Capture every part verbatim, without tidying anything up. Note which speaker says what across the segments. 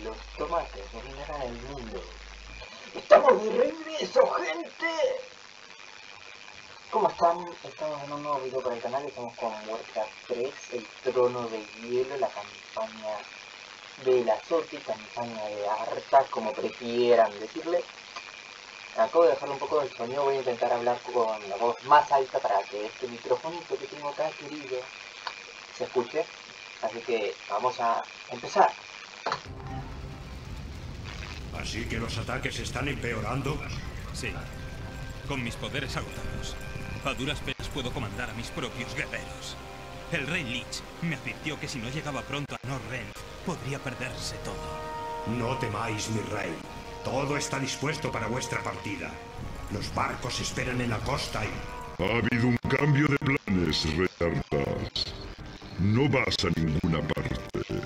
Speaker 1: los tomates dominarán el mundo. ¡Estamos de regreso, gente! ¿Cómo están? Estamos en un nuevo video para el canal. Estamos con Warcraft tres, el trono de hielo, la campaña de la Soti, campaña de Arta, como prefieran decirle. Acabo de dejarle un poco del sonido, voy a intentar hablar con la voz más alta para que este microfonito que tengo acá, querido, se escuche. Así que vamos a empezar.
Speaker 2: ¿Así que los ataques están empeorando?
Speaker 3: Sí, con mis poderes agotados. A duras penas puedo comandar a mis propios guerreros. El rey Lich me advirtió que si no llegaba pronto a Northrend, podría perderse todo.
Speaker 2: No temáis, mi rey. Todo está dispuesto para vuestra partida. Los barcos esperan en la costa y...
Speaker 4: Ha habido un cambio de planes, Rey Arthas. No vas a ninguna parte.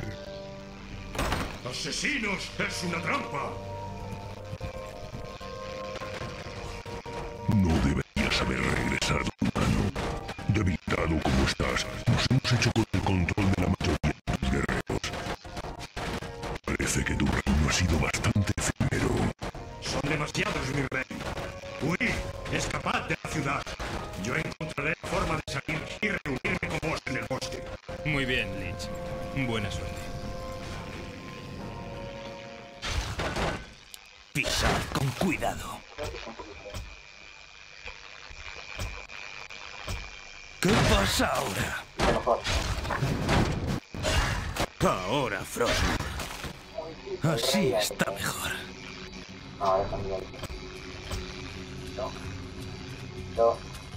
Speaker 2: ¡Asesinos! ¡Es una trampa!
Speaker 4: No deberías haber regresado, humano. Debilitado como estás, nos hemos hecho con el control de la mayoría de los guerreros. Parece que tu reino ha sido bastante efímero.
Speaker 2: Son demasiados, mi rey. Huid, escapad de la ciudad. Yo encontraré la forma de salir y reunirme con vos en el bosque.
Speaker 3: Muy bien, Lich. Buena suerte. Pisad con cuidado. ¿Qué pasa ahora? Ahora, Frostmourne. Así está mejor.
Speaker 1: Ahora también. No. No.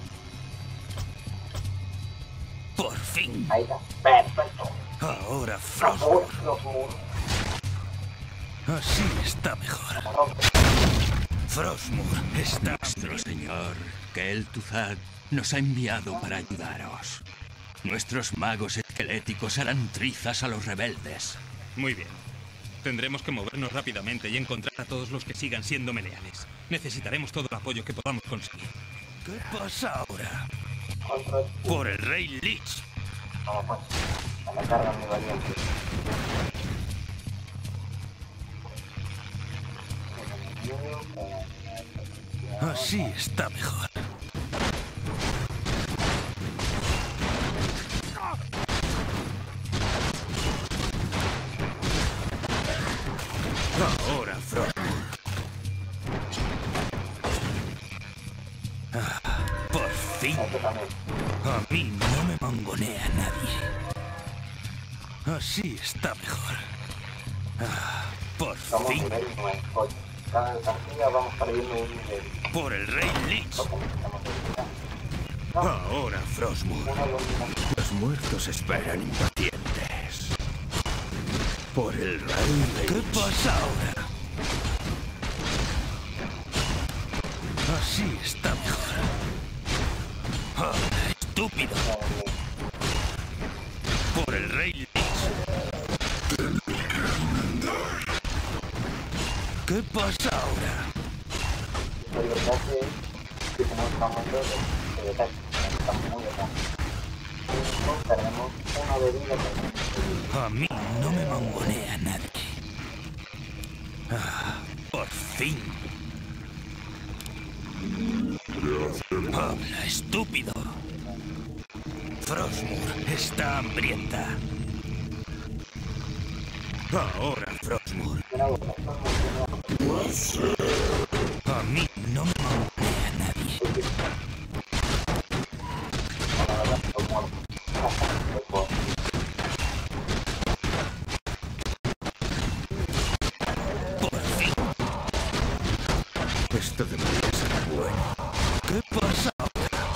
Speaker 3: Por fin.
Speaker 1: Ahí está. Perfecto.
Speaker 3: Ahora,
Speaker 1: Por favor,
Speaker 3: Frostmourne.
Speaker 1: los
Speaker 3: Así está mejor. Frostmourne está... Nuestro señor, Kel'Thuzad, nos ha enviado para ayudaros. Nuestros magos esqueléticos harán trizas a los rebeldes. Muy bien. Tendremos que movernos rápidamente y encontrar a todos los que sigan siéndome leales. Necesitaremos todo el apoyo que podamos conseguir. ¿Qué pasa ahora?
Speaker 1: control.
Speaker 3: Por el rey Lich.
Speaker 1: Vamos pues. A la carga, mi valiente.
Speaker 3: Así está mejor. Ahora, Frostmourne. Ah, por fin. A mí no me mangonea nadie. Así está mejor. Ah, por
Speaker 1: Vamos
Speaker 3: fin.
Speaker 1: a nivel nueve. Cada partida vamos perdiendo un nivel.
Speaker 3: Por el rey Lich.
Speaker 1: No,
Speaker 3: Ahora, Frostmourne.
Speaker 1: una dominación.
Speaker 3: Los muertos esperan impacientes. Por el rey Lich. ¿Qué pasa ahora? Así está mejor. Ah, estúpido. Por el rey Lich. ¿Qué pasa ahora?
Speaker 1: El detalle es que tenemos cambiando de detalle. Estamos muy atrás. Tenemos uno de vida que...
Speaker 3: A mí no me mangonea nadie. Ah, por fin. Habla, estúpido. Frostmourne está hambrienta. Ahora, Frostmourne. A mí no me mangonea nadie. Por fin. Esto debería ser bueno. ¿Qué pasa ahora?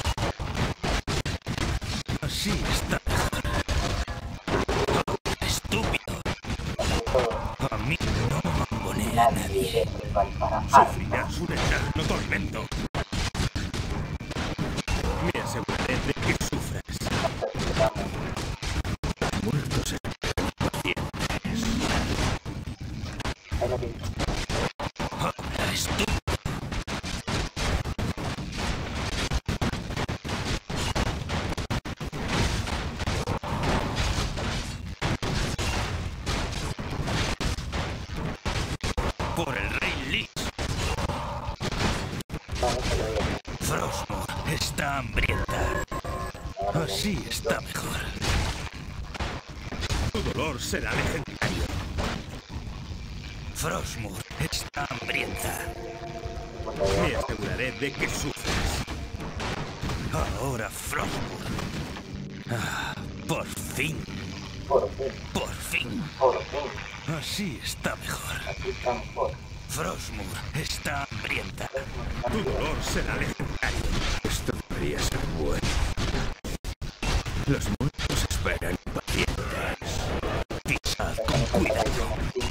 Speaker 3: Así está mejor. Oh, estúpido. A mí no me mangonea nadie. Sufrirás un eterno tormento. Me aseguraré de que sufras. Muertos esperan impacientes. Habla, estúpido. Por el rey Lich. Frostmourne está hambrienta. Así está mejor. Tu dolor será legendario. Frostmourne está hambrienta. Me aseguraré de que sufres. Ahora Frostmourne. Ah, por fin.
Speaker 1: Por fin.
Speaker 3: Por fin.
Speaker 1: Por fin.
Speaker 3: Así está mejor.
Speaker 1: Así está mejor.
Speaker 3: Frostmourne está hambrienta. Tu dolor será legendario. Esto debería ser bueno. Los muertos esperan impacientes. Pisad con cuidado.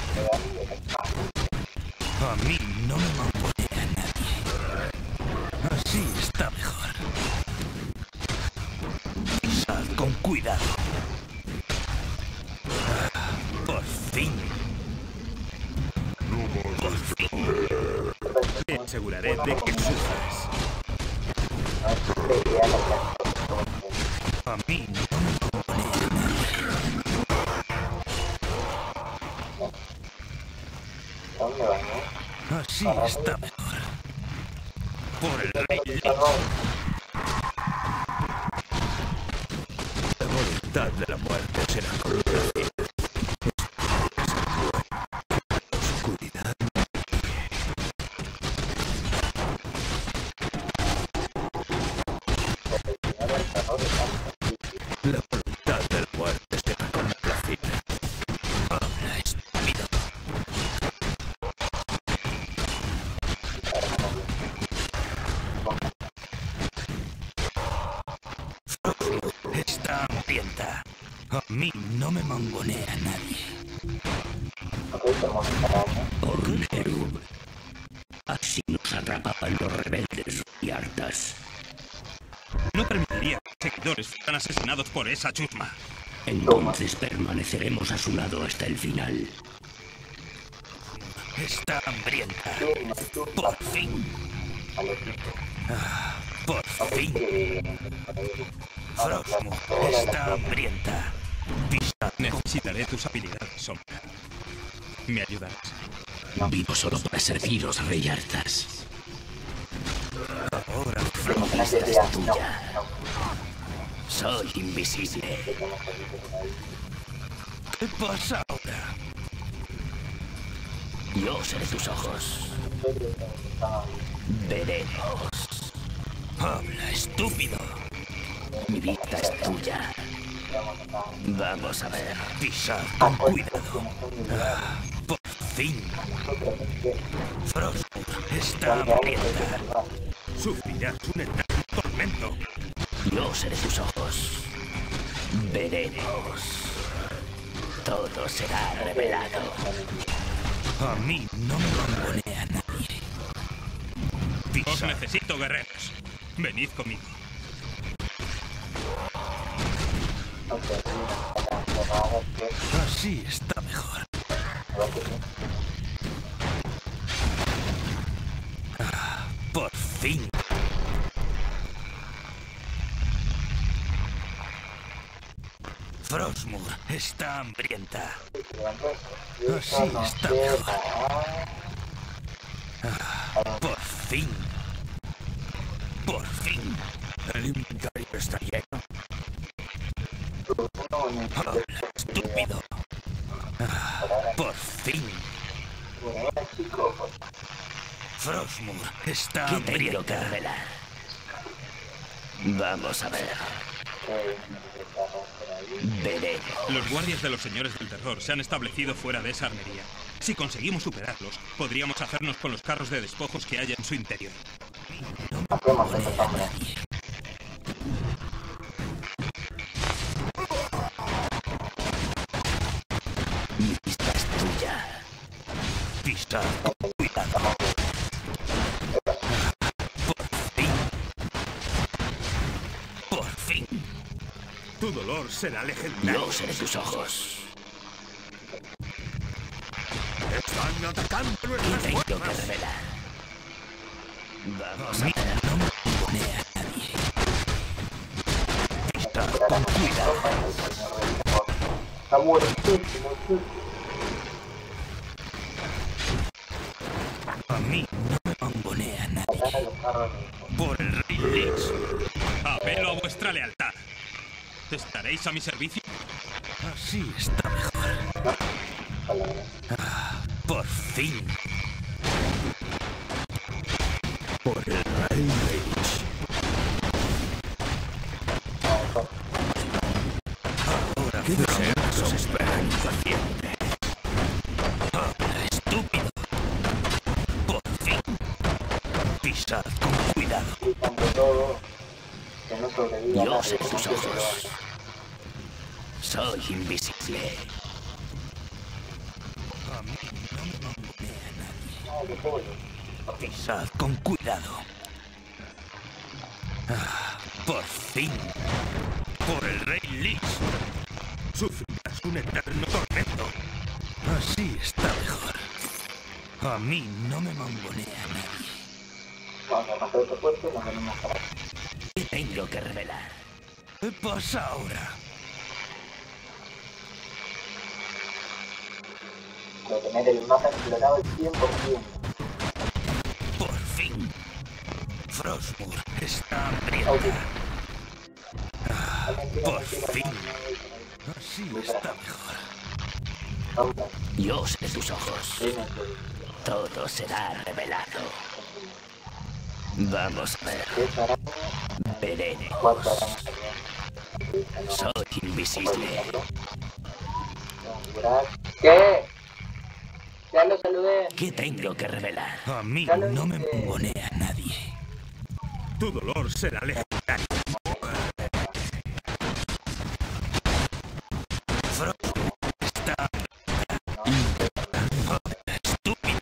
Speaker 3: A mí no me mangonea nadie. Así está mejor. Pisad con cuidado. Ah, por fin. Por fin. Me aseguraré de que sufras. A mí no me mangonea nadie.
Speaker 1: ¿Dónde van, no?
Speaker 3: Así está mejor. Por el rey Lich. La voluntad de la muerte será complacida. Oscuridad. La voluntad de la muerte será complacida. Habla, estúpido. Está hambrienta. A mí no me mangonea nadie.
Speaker 1: Ok, tenemos que parar, ¿no?
Speaker 5: Ornerub. Así nos atrapaban los rebeldes y hartas.
Speaker 3: No permitiría que seguidores fueran asesinados por esa chusma.
Speaker 5: Entonces permaneceremos a su lado hasta el final.
Speaker 3: Está hambrienta. Por fin. Ah, por fin. Frostmourne está hambrienta. Pisa. Necesitaré tus habilidades, Sombra. Me ayudarás.
Speaker 5: Vivo solo para serviros, rey hartas.
Speaker 3: Ahora
Speaker 5: La vista es tuya. Soy invisible.
Speaker 3: ¿qué pasa ahora?
Speaker 5: Yo seré tus ojos. Veremos.
Speaker 3: Habla, estúpido.
Speaker 5: Mi vista es tuya. Vamos a ver.
Speaker 3: Pisad con cuidado. Ah, por fin. Frostmourne está hambrienta. Sufrirás un eterno tormento.
Speaker 5: Yo seré tus ojos. Veremos. Todo será revelado.
Speaker 3: A mí no me mangonea nadie. Os necesito, guerreros. Venid conmigo. Así está mejor. Ah, por fin. Frostmourne está hambrienta. Así está mejor. Ah, por fin. Por fin. El inventario está lleno. Habla, estúpido. Ah, por fin. Frostmourne está
Speaker 5: ¿Qué tengo que
Speaker 3: hambrienta.
Speaker 5: revelar? Vamos a ver. Veremos.
Speaker 3: Los guardias de los señores del terror se han establecido fuera de esa armería. Si conseguimos superarlos, podríamos hacernos con los carros de despojos que hay en su interior.
Speaker 1: Hacemos eso, hombre.
Speaker 5: Mi vista es tuya.
Speaker 3: Pisa con cuidado. Por fin. Por fin. Tu dolor será legendario.
Speaker 5: Yo seré tus ojos.
Speaker 3: Están atacando
Speaker 5: ¿Qué
Speaker 3: nuestras
Speaker 5: tengo que
Speaker 3: fuerzas.
Speaker 5: revelar? Vamos
Speaker 3: A
Speaker 5: a
Speaker 3: mí
Speaker 5: ver.
Speaker 3: no me mangonea nadie. Pisa con cuidado.
Speaker 1: Está muertísimo, tío.
Speaker 3: Por el rey Lich, apelo a vuestra lealtad. ¿Estaréis a mi servicio? Así está mejor. Ah, por fin. Por el rey Lich. Ahora ¿qué deseos os esperan impacientes? Habla, estúpido. Por fin. Pisad con cuidado. Dios en sus ojos. Soy invisible. A mí no me mangonea nadie. Pisad con cuidado. Ah, por fin. Por el rey Lich. Sufrirás un eterno tormento. Así está mejor. A mí no me mangonea nadie. ¿Qué tengo que revelar? ¿Qué pasa ahora?
Speaker 1: De tener el mapa explorado al cien por ciento.
Speaker 3: Por fin. Frostmourne está hambrienta. Ah, por fin. Así está mejor. Dios de tus ojos. Todo será revelado. Vamos a ver. Veremos. Soy invisible.
Speaker 1: ¿Qué? Ya lo saludé.
Speaker 3: ¿Qué tengo que revelar? A mí no me mangonea nadie. Tu dolor será legendario. Frostmourne está estúpido.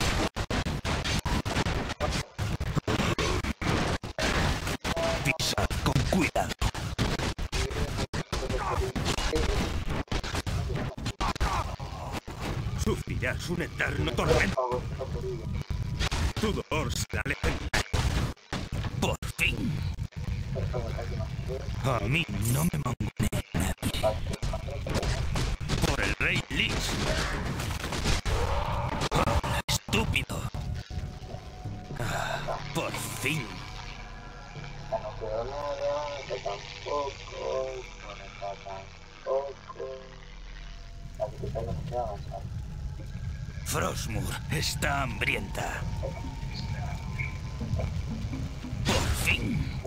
Speaker 3: Pisad con cuidado. Sufrirás un eterno tormento. Tu dolor será legendario. Por fin. A mí no me mangonea nadie. Por el rey Lich. Habla, estúpido. Ah, por fin.
Speaker 1: Ya no quedó nada, que tampoco, por acá tampoco. Así que tengo que avanzar.
Speaker 3: Frostmourne está hambrienta. Por fin.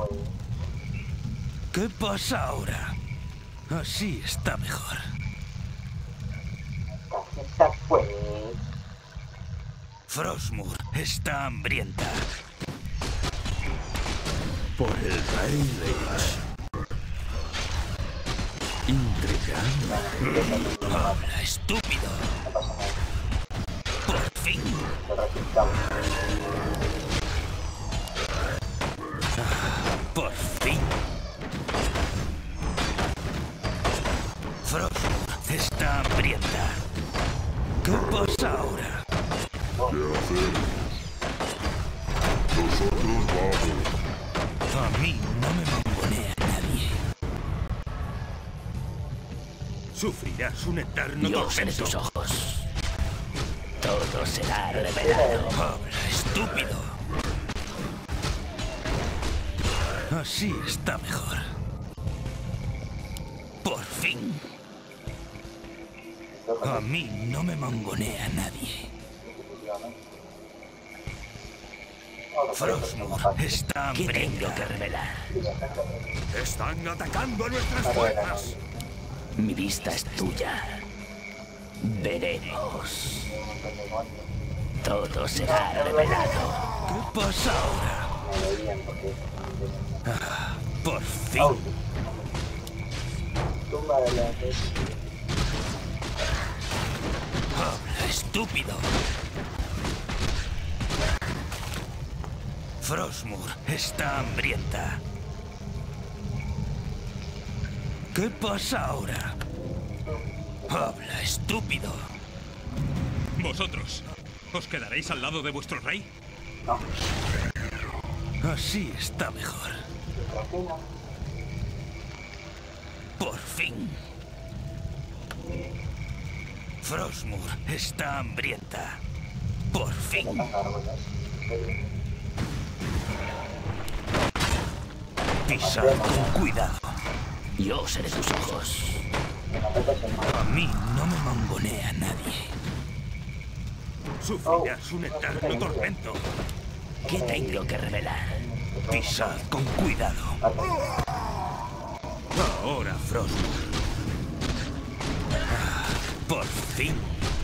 Speaker 3: ¿Qué pasa ahora? Así está mejor.
Speaker 1: Esta fue.
Speaker 3: Frostmourne está hambrienta. Por el rey Lich. Intrigante. Habla, estúpido. Por fin. Ah, por fin. Frostmourne está hambrienta. ¿Qué pasa ahora?
Speaker 4: ¿Qué hacer? Nosotros vamos.
Speaker 3: A mí no me mangonea nadie. Sufrirás un eterno
Speaker 5: Dios en
Speaker 3: tormento.
Speaker 5: tus ojos. Todo será revelado.
Speaker 3: Habla, estúpido. Así está mejor. Por fin. A mí no me mangonea nadie. Frostmourne está
Speaker 5: ¿Qué tengo
Speaker 3: hambrienta.
Speaker 5: que revelar?
Speaker 3: Están atacando a nuestras fuerzas.
Speaker 5: Mi vista es tuya. Veremos. Todo será revelado.
Speaker 3: ¿Qué pasa ahora? Ah, por fin. Habla, estúpido. Frostmourne está hambrienta. ¿Qué pasa ahora? Habla, estúpido. ¿Vosotros os quedaréis al lado de vuestro rey?
Speaker 1: No.
Speaker 3: Así está mejor. Por fin. Frostmourne está hambrienta. Por fin.
Speaker 5: Pisa con cuidado. Yo seré tus ojos. A mí no me mangonea nadie.
Speaker 3: Sufrirás un eterno tormento.
Speaker 5: ¿Qué tengo que revelar? Pisad con cuidado.
Speaker 3: Ahora, Frostmourne.
Speaker 5: Ah, por fin.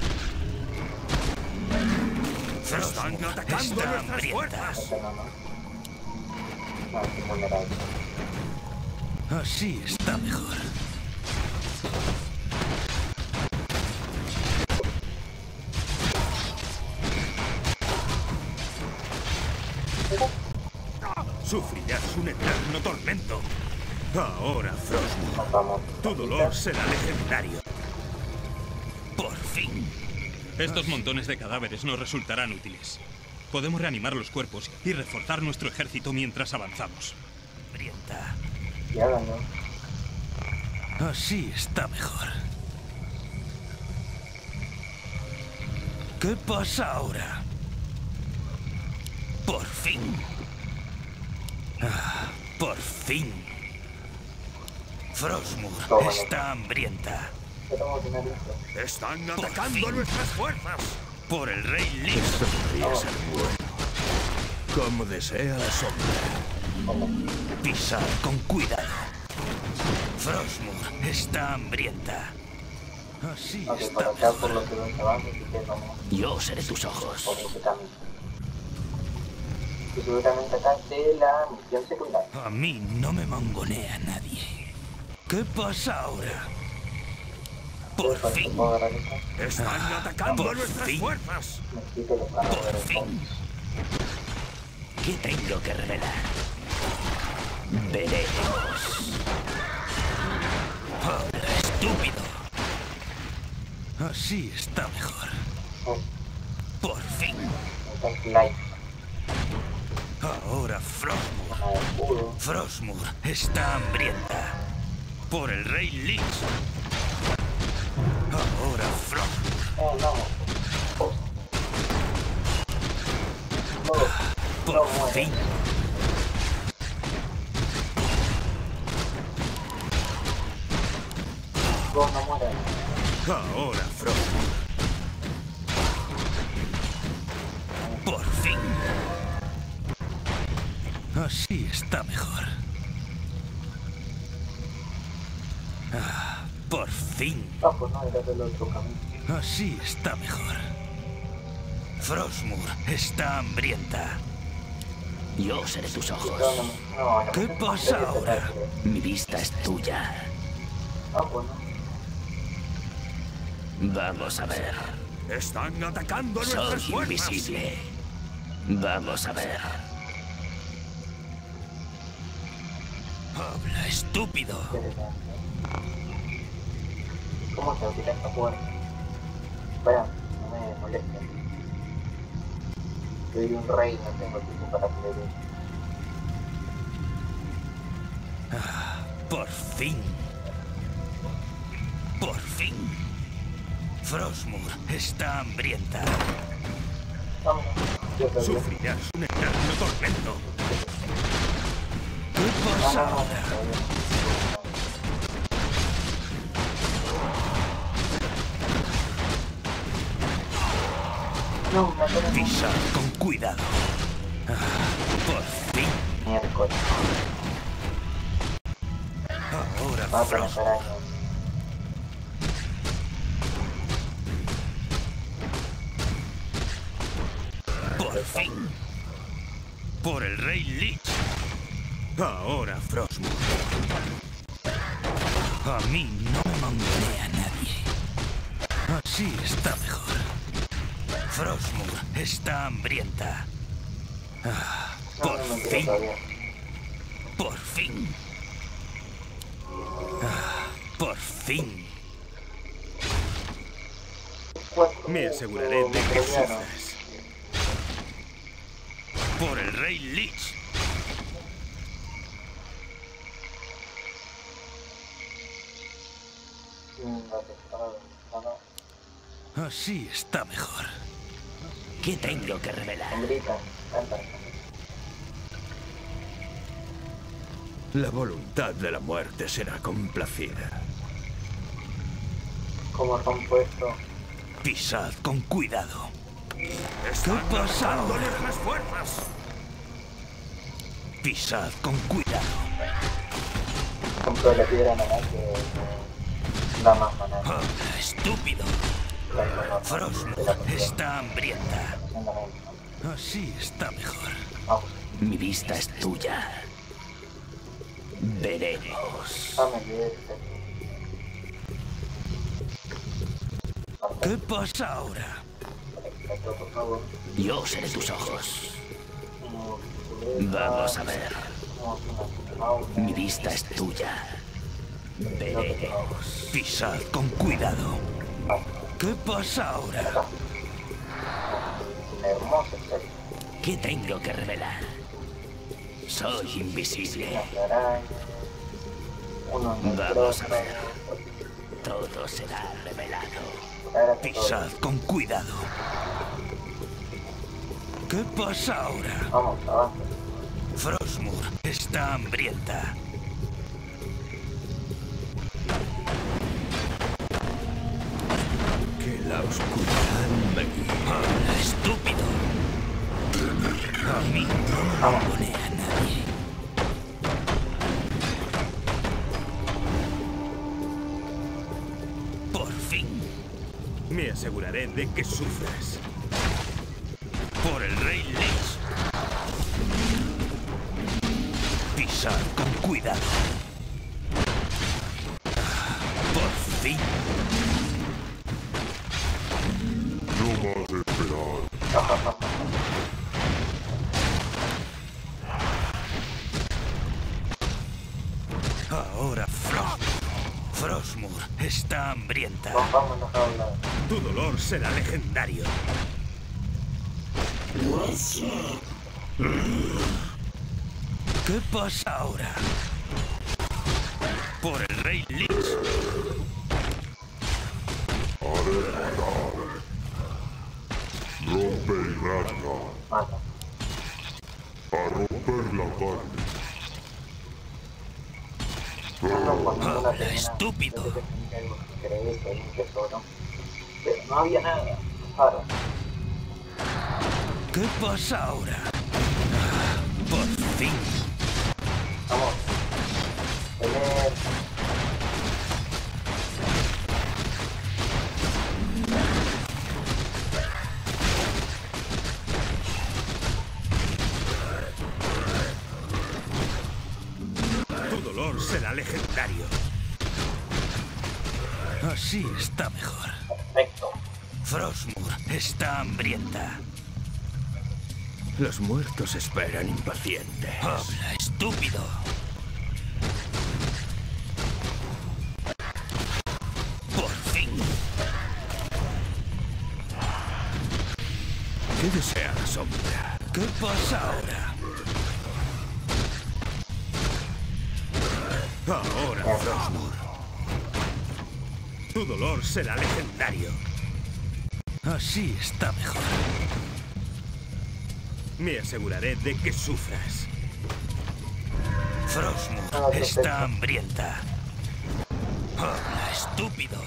Speaker 3: Están atacando
Speaker 5: está
Speaker 3: nuestras
Speaker 5: hambrienta.
Speaker 3: fuerzas.
Speaker 5: Así está mejor.
Speaker 3: Sufrirás un eterno tormento. Ahora, Frostmourne. Tu dolor será legendario.
Speaker 5: Por fin.
Speaker 3: Estos montones de cadáveres nos resultarán útiles. Podemos reanimar los cuerpos y reforzar nuestro ejército mientras avanzamos.
Speaker 5: Hambrienta.
Speaker 1: Ya ganó.
Speaker 5: Así está mejor. ¿Qué pasa ahora? Por fin. Ah, por fin. Frostmourne está hambrienta.
Speaker 3: Están
Speaker 5: Por
Speaker 3: atacando
Speaker 5: fin.
Speaker 3: nuestras fuerzas.
Speaker 5: Por el rey Lich.
Speaker 4: Podría ser bueno. Como desea la sombra.
Speaker 5: Pisad con cuidado. Frostmourne está hambrienta. Así
Speaker 1: Ok, por
Speaker 5: está
Speaker 1: acá por
Speaker 5: mejor.
Speaker 1: lo que ven abajo, así que vamos
Speaker 5: Yo seré tus ojos.
Speaker 1: por este camino. Y seguramente acá de la misión secundaria.
Speaker 5: A mí no me mangonea nadie. ¿Qué pasa ahora? Por
Speaker 1: Entonces,
Speaker 5: fin.
Speaker 1: ¿puedo agarrar esto?
Speaker 3: Están
Speaker 5: Ah,
Speaker 3: atacando
Speaker 5: por
Speaker 3: nuestras
Speaker 5: fin.
Speaker 3: fuerzas.
Speaker 1: Me quito los
Speaker 5: Por
Speaker 1: cadáveres.
Speaker 5: fin. ¿Qué tengo que revelar? Veremos. Habla, estúpido. Así está mejor.
Speaker 1: Oh,
Speaker 5: Por fin.
Speaker 1: entonces, like,
Speaker 5: Ahora Frostmourne.
Speaker 1: nada de escudo.
Speaker 5: Frostmourne está hambrienta. Por el rey Lich. Ahora Frostmourne.
Speaker 1: Eh, no. No, no
Speaker 5: Por
Speaker 1: muere.
Speaker 5: fin.
Speaker 1: No, no muere.
Speaker 3: Ahora, Frostmourne.
Speaker 5: Por fin. Así está mejor. Ah, por fin.
Speaker 1: Ah, pues no, era del otro camino.
Speaker 5: Así está mejor. Frostmourne está hambrienta. Yo seré tus ojos.
Speaker 1: No, no, no, no.
Speaker 5: ¿Qué pasa
Speaker 1: Debe
Speaker 5: ahora?
Speaker 1: ser tarde.
Speaker 5: Mi vista es tuya.
Speaker 1: Ah, pues no.
Speaker 5: Vamos a ver.
Speaker 3: Están atacando nuestras
Speaker 5: Soy
Speaker 3: fuerzas.
Speaker 5: invisible. Vamos a ver. Habla, estúpido.
Speaker 1: Interesante. ¿Cómo se utiliza esta puerta? Espera, no me molestes. Soy un rey, no tengo tiempo para pelear.
Speaker 5: Ah, por fin. Por fin. Frostmourne está hambrienta.
Speaker 1: Vamos, yo te digo.
Speaker 3: Sufrirás un eterno tormento.
Speaker 5: ¿Qué
Speaker 1: No,
Speaker 5: pasa
Speaker 1: no, no,
Speaker 5: ahora?
Speaker 1: no, no, no, no,
Speaker 5: Pisa con cuidado. Ah, por fin.
Speaker 1: miércoles.
Speaker 5: Ahora
Speaker 1: Va a
Speaker 5: Frost.
Speaker 1: poner arañas.
Speaker 5: Por fin. Por el rey Lich.
Speaker 3: Ahora, Frostmourne.
Speaker 5: A mí no me mangonea nadie. Así está mejor. Frostmourne está hambrienta. Ah,
Speaker 1: No,
Speaker 5: por
Speaker 1: no, no,
Speaker 5: fin.
Speaker 1: todavía.
Speaker 5: Por fin. Ah, por fin.
Speaker 1: Cuatro.
Speaker 3: Me aseguraré de que
Speaker 1: Ucraniano.
Speaker 3: sufras.
Speaker 5: Por el rey Lich.
Speaker 1: Mm, no te estaba pensando.
Speaker 5: Así está mejor. ¿Qué tengo que revelar?
Speaker 1: Hombrita, canta.
Speaker 3: La voluntad de la muerte será complacida.
Speaker 1: Como compuesto.
Speaker 5: Pisad con cuidado.
Speaker 3: Están
Speaker 5: pasándoles las fuerzas. Pisad con cuidado.
Speaker 1: Compro la piedra maná que da más maná.
Speaker 5: Oh, estúpido. Frostmourne está hambrienta. Así está mejor.
Speaker 1: Vamos.
Speaker 5: Mi vista es tuya. Veremos.
Speaker 1: Dame diez.
Speaker 5: ¿Qué pasa ahora?
Speaker 1: Por favor.
Speaker 5: Yo seré tus ojos. Vamos a ver. Mi vista es tuya. Veremos. Pisad con cuidado. ¿Qué pasa ahora?
Speaker 1: Hermoso, serio.
Speaker 5: ¿Qué tengo que revelar? Soy invisible. Vamos a ver. Todo será revelado. Pisad con cuidado. ¿Qué pasa ahora?
Speaker 1: Vamos, avanza.
Speaker 5: Frostmourne está hambrienta.
Speaker 3: Que la oscuridad me guíe.
Speaker 5: ¡Hola, estúpido! A mí no me mangonea a nadie. Por fin.
Speaker 3: Me aseguraré de que sufras.
Speaker 5: Por el Rey Lich. Pisad con cuidado. Por fin.
Speaker 4: No más esperar.
Speaker 5: Ahora Frost. Frostmourne está hambrienta.
Speaker 1: Vámonos a hablar.
Speaker 3: Tu dolor será legendario.
Speaker 5: ¿Qué pasa ahora? Por el Rey Lich.
Speaker 4: Rompe y rasga.
Speaker 1: Mata.
Speaker 4: A romper la carne.
Speaker 5: Hola, estúpido.
Speaker 1: Creí que hay un tesoro. Pero no había nada. Ahora.
Speaker 5: ¿Qué pasa ahora? Ah, por fin.
Speaker 1: Vamos. Pelear.
Speaker 3: Tu dolor será legendario.
Speaker 5: Así está mejor.
Speaker 1: Perfecto.
Speaker 5: Frostmourne está hambrienta.
Speaker 3: Los muertos esperan impacientes.
Speaker 5: Habla, estúpido. Por fin.
Speaker 3: ¿Qué desea la sombra?
Speaker 5: ¿Qué pasa ahora?
Speaker 3: Ahora, Frostmourne. Tu dolor será legendario.
Speaker 5: Así está mejor.
Speaker 3: Me aseguraré de que sufras.
Speaker 5: Frostmourne está hambrienta. Habla, estúpido.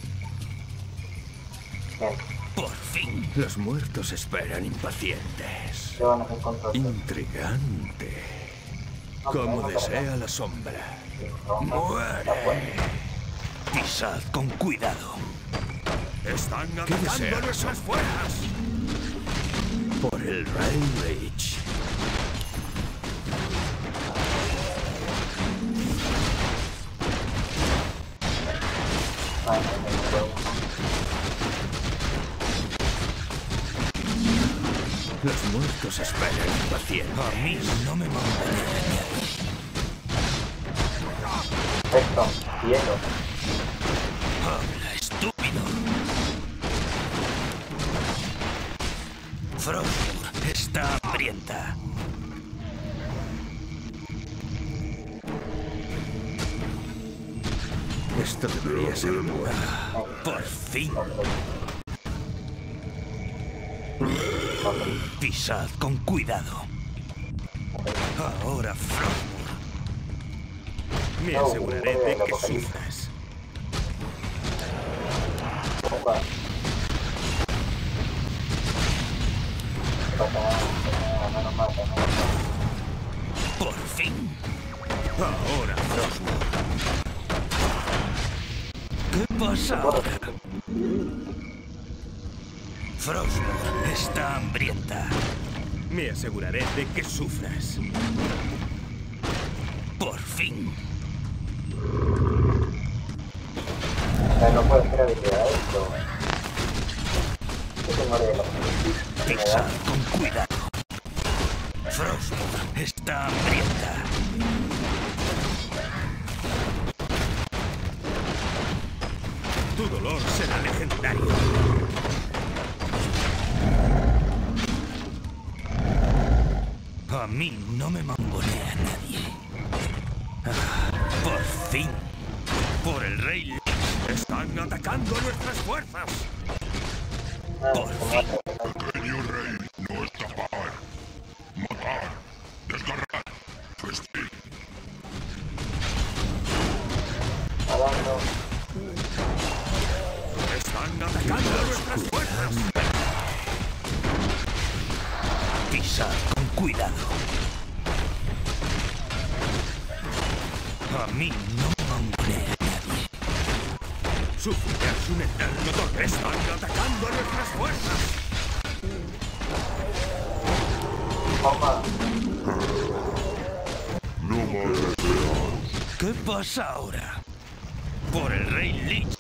Speaker 1: Bien.
Speaker 5: Por fin.
Speaker 3: Los muertos esperan impacientes.
Speaker 1: ¿Qué van a hacer con todo?
Speaker 3: Intrigante. Como desea la sombra. Muere.
Speaker 5: Pisad con cuidado.
Speaker 3: Están agotando nuestras fuerzas. Por el Rey Lich.
Speaker 1: Ay, no me acuerdo.
Speaker 3: Los muertos esperan impacientes.
Speaker 5: A mí no me mangonea nadie.
Speaker 1: Perfecto. Hielo.
Speaker 5: Habla, estúpido. Frostmourne está hambrienta.
Speaker 3: Esto debería ser bueno.
Speaker 5: Por fin. Pisad con cuidado. Ahora Frostmourne. Me aseguraré de que sufras. Por fin. Ahora, Frostmourne. ¿Qué pasa ahora? Frostmourne está hambrienta. Me aseguraré de que sufras. Por fin.
Speaker 1: No puedo hacer habilidades, pero... ¿Qué tengo de los...
Speaker 5: Pisa con cuidado. Frostmourne está hambrienta. Tu dolor será legendario. A mí no me mangonea nadie. Ah, por fin. Por el rey Lich. Están atacando a nuestras fuerzas. Por fin.
Speaker 4: Pequeño rey, no escapar. Matar. Desgarrar. Festín.
Speaker 5: Están atacando a nuestras fuerzas. Pisa con cuidado. A mí no me mangonea nadie. Sufrirás un eterno dolor. Están atacando a nuestras fuerzas.
Speaker 4: No más despedados.
Speaker 5: ¿Qué pasa ahora? Por el rey Lich.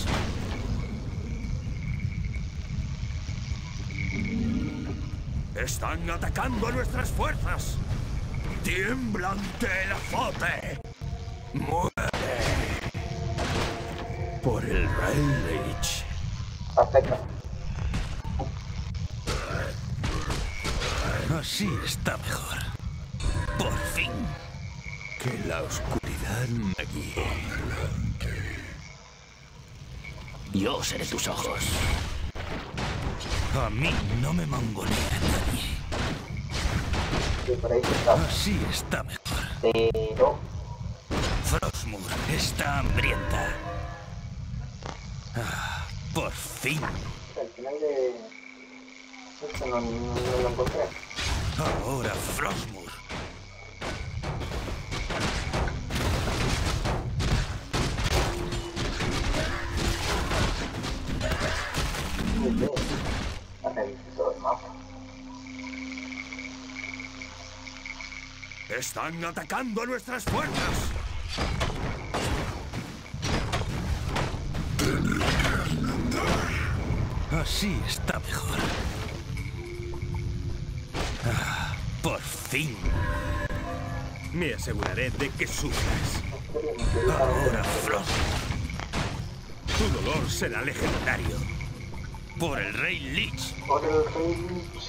Speaker 5: Están atacando a nuestras fuerzas. Tiembla ante el azote. Muere. Por el rey Lich.
Speaker 1: Perfecto.
Speaker 5: Así está mejor. Por fin. Que la oscuridad me guíe. Yo seré tus ojos. A mí no me mangonea nadie.
Speaker 1: Sí, por ahí está.
Speaker 5: Así está mejor.
Speaker 1: Pero...
Speaker 5: Frostmourne está hambrienta. Ah, por fin.
Speaker 1: Al final de... Esto no, no, no lo encontré.
Speaker 5: Ahora Frostmourne.
Speaker 1: Muy bien. Revisé todo el mapa.
Speaker 5: Están atacando a nuestras fuerzas. Así está mejor. Ah, por fin. Me aseguraré de que sufras. Ahora, Frostmourne. Tu dolor será legendario. Por el rey Lich.
Speaker 1: Por el rey Lich.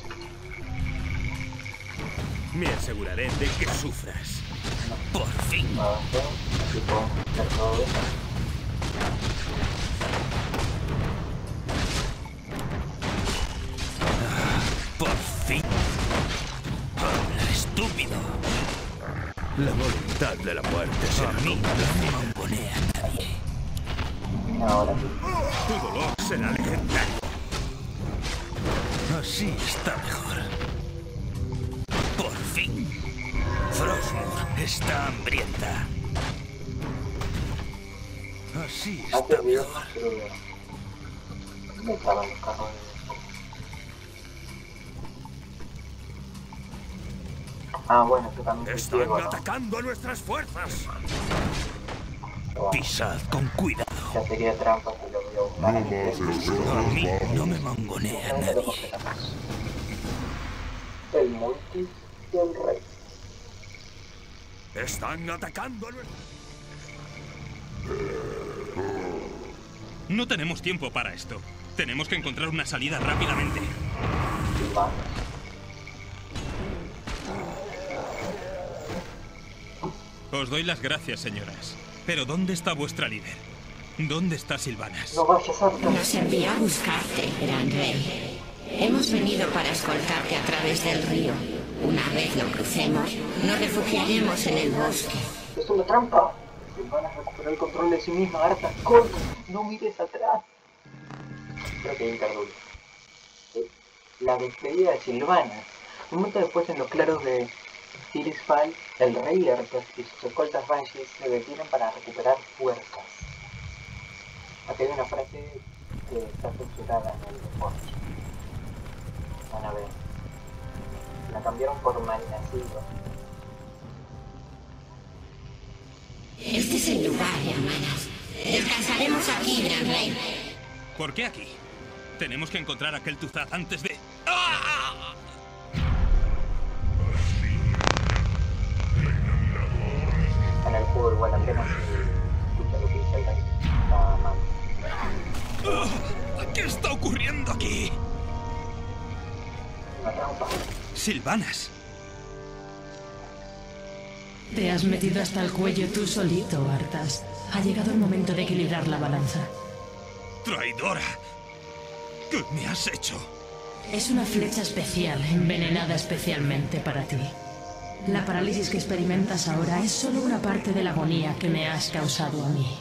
Speaker 5: Me aseguraré de que sufras. Por fin.
Speaker 1: Avanzé. Así puedo hacer todo eso.
Speaker 5: Por fin. Habla, estúpido. La voluntad de la muerte será. A mí no me mangonea nadie.
Speaker 1: Ahora sí.
Speaker 5: Tu dolor será legendario. Así está mejor. Por fin. Frostmourne está hambrienta. Así está
Speaker 1: Antes vi
Speaker 5: mejor.
Speaker 1: ¿Dónde estaban los carros? Ah, bueno, tú también.
Speaker 5: Están
Speaker 1: ciego, ¿no?
Speaker 5: atacando a nuestras fuerzas.
Speaker 1: Bueno,
Speaker 5: Pisad con cuidado.
Speaker 1: ya sería trampa que lo voy a buscar.
Speaker 4: No más despedados.
Speaker 5: A mí no me mangonea nadie.
Speaker 1: El multi y el rey.
Speaker 5: Están atacando a nuestras...
Speaker 3: No tenemos tiempo para esto. Tenemos que encontrar una salida rápidamente.
Speaker 1: Y vamos.
Speaker 3: Os doy las gracias, señoras. Pero ¿dónde está vuestra líder? ¿Dónde está Sylvanas?
Speaker 1: No vayas a...
Speaker 6: Nos envió a buscarte, Gran Rey. Hemos venido para escoltarte a través del río. Una vez lo crucemos, nos refugiaremos en el bosque.
Speaker 1: Es una trampa. Silvanas recuperó el control de sí misma. Arthas, corre, no mires atrás. Creo que hay interludio. ¿Sí? La despedida de Silvanas. Un momento después, en los claros de Tirisfal, el rey Arthas y sus escoltas Banshees se detienen para recuperar fuerzas. Aquí hay una frase que está censurada en el deporte. Van a ver. La cambiaron por malnacido.
Speaker 6: Este es el lugar, hermanas. Descansaremos aquí, Gran Rey.
Speaker 3: ¿Por qué aquí? Tenemos que encontrar a Kel'Thuzad antes de... ¡Ah!
Speaker 1: En el juego igual hacemos y escucha lo que dice el rey. Está mal.
Speaker 3: ¿Qué está ocurriendo aquí?
Speaker 1: Una trampa.
Speaker 3: Silvanas.
Speaker 7: Te has metido hasta el cuello tú solito, Arthas. Ha llegado el momento de equilibrar la balanza.
Speaker 3: ¡Traidora! ¿Qué me has hecho?
Speaker 7: Es una flecha especial, envenenada especialmente para ti. La parálisis que experimentas ahora es solo una parte de la agonía que me has causado a mí.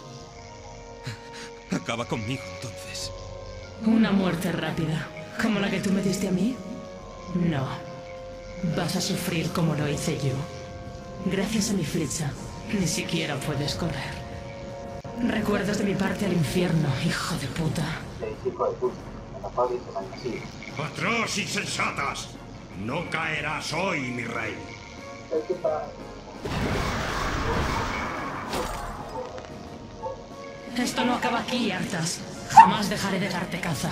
Speaker 3: Acaba conmigo, entonces.
Speaker 7: ¿Una muerte rápida, como la que tú me diste a mí? No. Vas a sufrir como lo hice yo. Gracias a mi flecha, ni siquiera puedes correr. ¿Recuerdas de mi parte al infierno, hijo de puta?
Speaker 1: Le dice hijo de puta. Enojado y se malnacido.
Speaker 2: ¡Atroz insensatas! No caerás hoy, mi rey.
Speaker 7: Esto no acaba aquí, Arthas. Jamás dejaré de darte caza.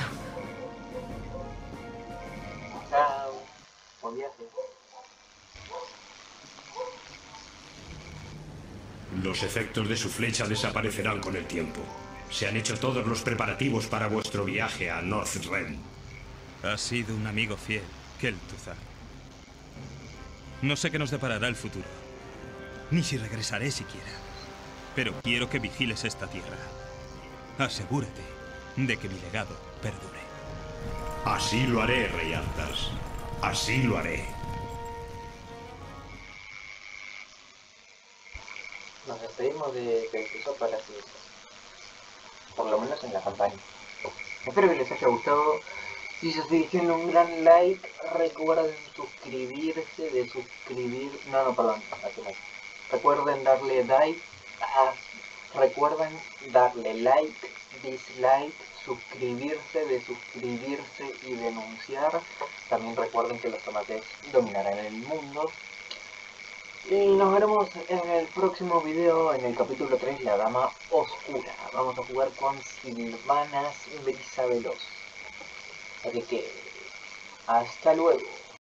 Speaker 1: Chao. Buen viaje.
Speaker 2: Los efectos de su flecha desaparecerán con el tiempo. Se han hecho todos los preparativos para vuestro viaje a Northrend.
Speaker 3: Has sido un amigo fiel, Kel'Thuzad. No sé qué nos deparará el futuro, ni si regresaré siquiera. Pero quiero que vigiles esta tierra. Asegúrate de que mi legado perdure.
Speaker 2: Así lo haré, Rey Arthas. Así lo haré.
Speaker 1: Nos despedimos de Kel'Thuzad para siempre. Por lo menos en la campaña. Espero que les haya gustado. Si se estoy diciendo un gran like, recuerden suscribirse, de suscribir... No, no, perdón. Recuerden darle like. Ah, recuerden darle like, dislike, suscribirse, de suscribirse y denunciar. También recuerden que los tomates dominarán el mundo. Y nos veremos en el próximo video, en el capítulo tres, La Dama Oscura. Vamos a jugar con Silvanas Brisaveloz. Así que, hasta luego.